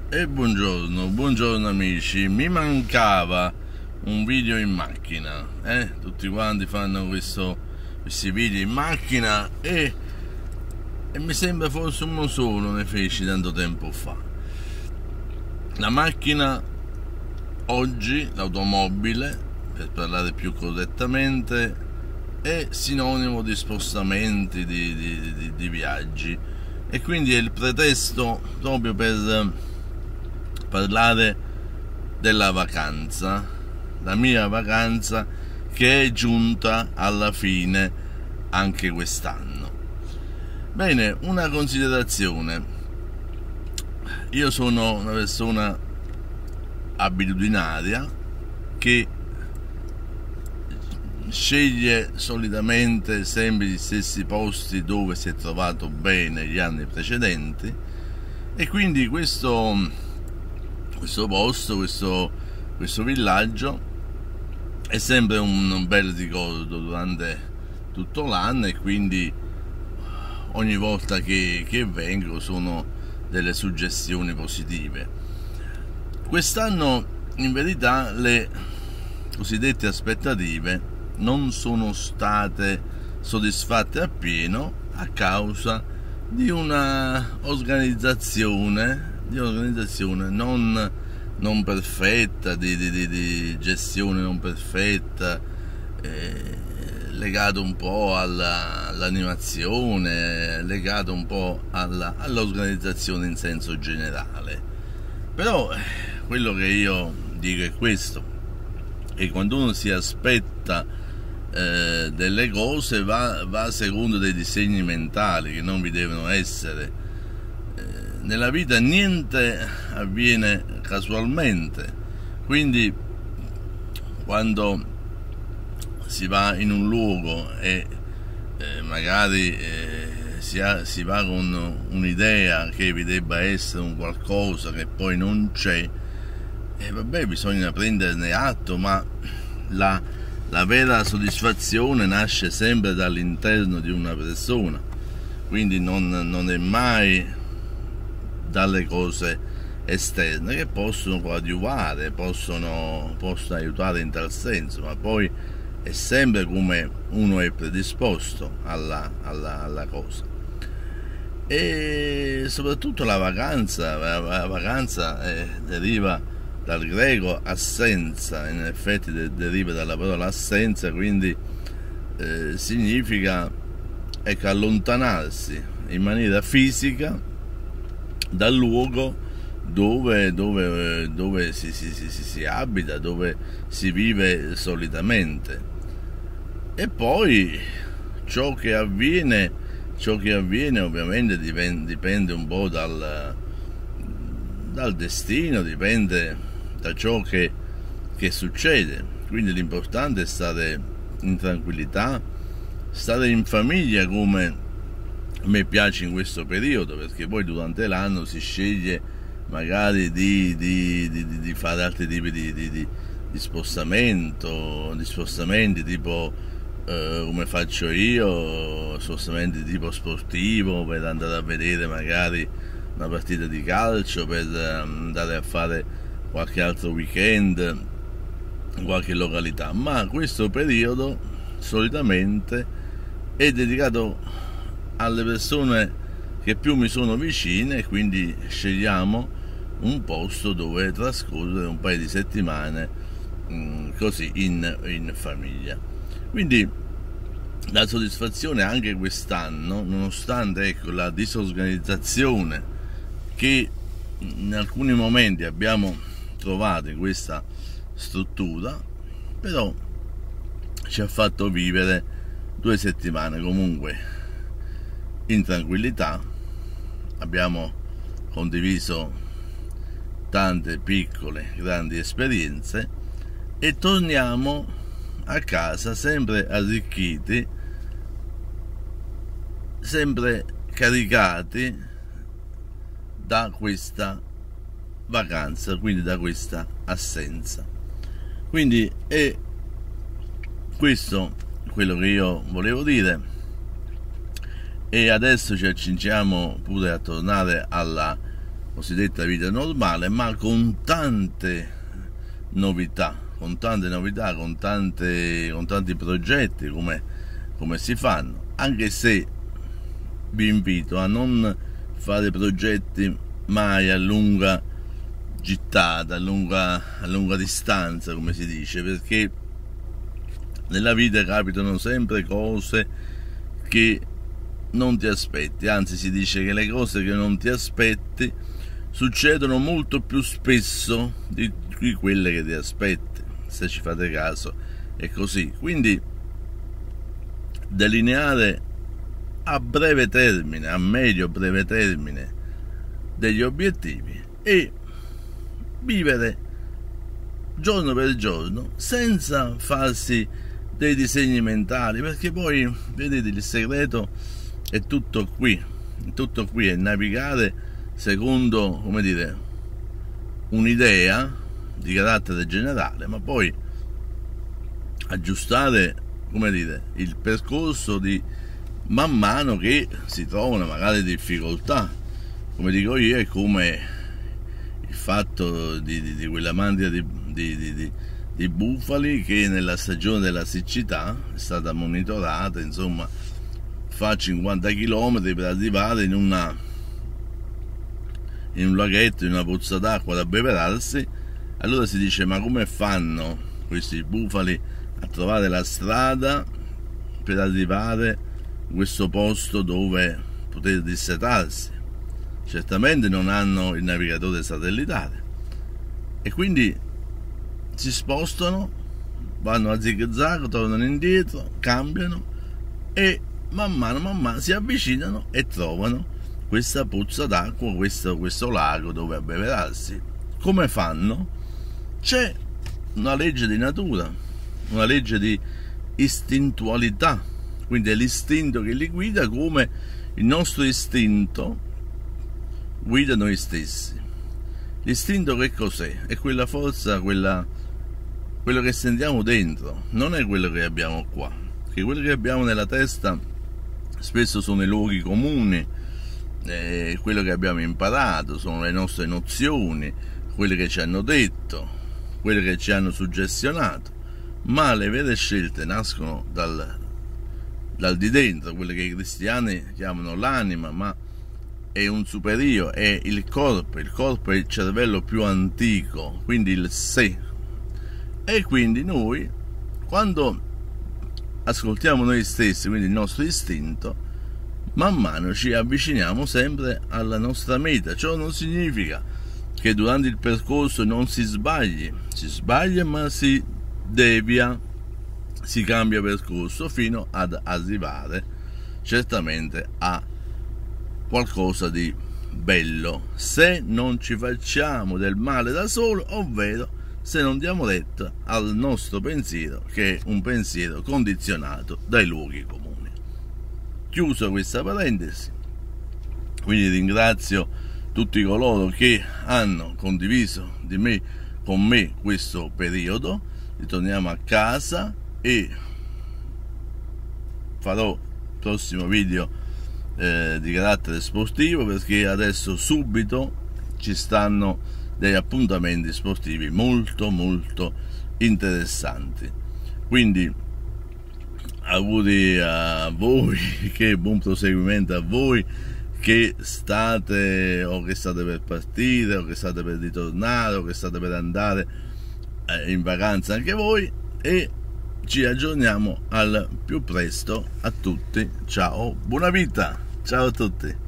E buongiorno amici, mi mancava un video in macchina, tutti quanti fanno questi video in macchina e mi sembra forse uno solo ne feci tanto tempo fa. La macchina oggi, l'automobile, per parlare più correttamente, è sinonimo di spostamenti, di viaggi, e quindi è il pretesto proprio per parlare della vacanza, la mia vacanza che è giunta alla fine anche quest'anno. Bene, una considerazione: io sono una persona abitudinaria che sceglie solitamente sempre gli stessi posti dove si è trovato bene gli anni precedenti, e quindi questo posto, questo villaggio è sempre un bel ricordo durante tutto l'anno, e quindi ogni volta che vengo sono delle suggestioni positive. Quest'anno in verità le cosiddette aspettative non sono state soddisfatte appieno a causa di una organizzazione non perfetta, di gestione non perfetta, legato un po' all'animazione, legato un po' all'organizzazione in senso generale. Però quello che io dico è questo: e quando uno si aspetta delle cose va secondo dei disegni mentali che non vi devono essere. Nella vita niente avviene casualmente, quindi quando si va in un luogo e magari si va con un'idea che vi debba essere un qualcosa che poi non c'è, vabbè, bisogna prenderne atto, ma la vera soddisfazione nasce sempre dall'interno di una persona, quindi non è mai dalle cose esterne, che possono coadiuvare, possono aiutare in tal senso, ma poi è sempre come uno è predisposto alla cosa. E soprattutto la vacanza deriva dal greco assenza, in effetti deriva dalla parola assenza, quindi significa allontanarsi in maniera fisica dal luogo dove si abita, dove si vive solitamente. E poi ciò che avviene ovviamente dipende un po' dal destino, dipende da ciò che succede. Quindi l'importante è stare in tranquillità, stare in famiglia, come a me piace in questo periodo, perché poi durante l'anno si sceglie magari di fare altri tipi di spostamenti, tipo come faccio io, spostamenti di tipo sportivo, per andare a vedere magari una partita di calcio, per andare a fare qualche altro weekend in qualche località. Ma questo periodo solitamente è dedicato alle persone che più mi sono vicine, e quindi scegliamo un posto dove trascorrere un paio di settimane così in famiglia. Quindi la soddisfazione anche quest'anno, nonostante la disorganizzazione che in alcuni momenti abbiamo trovato in questa struttura, però ci ha fatto vivere 2 settimane comunque in tranquillità. Abbiamo condiviso tante piccole, grandi esperienze, e torniamo a casa sempre arricchiti, sempre caricati da questa vacanza, quindi da questa assenza. Quindi è questo quello che io volevo dire. E adesso ci accingiamo pure a tornare alla cosiddetta vita normale, ma con tante novità, con tanti progetti come si fanno, anche se vi invito a non fare progetti mai a lunga gittata, a lunga distanza, come si dice, perché nella vita capitano sempre cose che non ti aspetti, anzi si dice che le cose che non ti aspetti succedono molto più spesso di quelle che ti aspetti, se ci fate caso è così. Quindi delineare a breve termine, a medio breve termine degli obiettivi e vivere giorno per giorno senza farsi dei disegni mentali, perché poi vedete il segreto è tutto qui, è navigare secondo, come dire, un'idea di carattere generale, ma poi aggiustare, come dire, il percorso di man mano che si trovano magari difficoltà, come dico io, è come il fatto di quella mandia di bufali che nella stagione della siccità è stata monitorata, insomma, fa 50 km per arrivare in un laghetto, in una pozza d'acqua da abbeverarsi. Allora si dice: ma come fanno questi bufali a trovare la strada per arrivare a questo posto dove poter dissetarsi? Certamente non hanno il navigatore satellitare, e quindi si spostano, vanno a zig-zag, tornano indietro, cambiano e man mano si avvicinano e trovano questa pozza d'acqua, questo lago dove abbeverarsi. Come fanno? C'è una legge di natura, una legge di istintualità, quindi è l'istinto che li guida, come il nostro istinto guida noi stessi. L'istinto che cos'è? È quella forza, quello che sentiamo dentro, non è quello che abbiamo qua, che quello che abbiamo nella testa spesso sono i luoghi comuni, quello che abbiamo imparato, sono le nostre nozioni, quelle che ci hanno detto, quelle che ci hanno suggestionato, ma le vere scelte nascono dal di dentro, quelle che i cristiani chiamano l'anima, ma è un superio, è il corpo è il cervello più antico, quindi il sé. E quindi noi, quando ascoltiamo noi stessi, quindi il nostro istinto, man mano ci avviciniamo sempre alla nostra meta. Ciò non significa che durante il percorso non si sbaglia, ma si devia, si cambia percorso fino ad arrivare certamente a qualcosa di bello, se non ci facciamo del male da solo, ovvero se non diamo retta al nostro pensiero, che è un pensiero condizionato dai luoghi comuni. Chiuso questa parentesi, quindi ringrazio tutti coloro che hanno condiviso con me questo periodo. Ritorniamo a casa e farò il prossimo video di carattere sportivo, perché adesso subito ci stanno degli appuntamenti sportivi molto interessanti. Quindi auguri a voi, che buon proseguimento a voi che state per partire, o che state per ritornare, o che state per andare in vacanza anche voi, e ci aggiorniamo al più presto. A tutti, ciao, buona vita, ciao a tutti.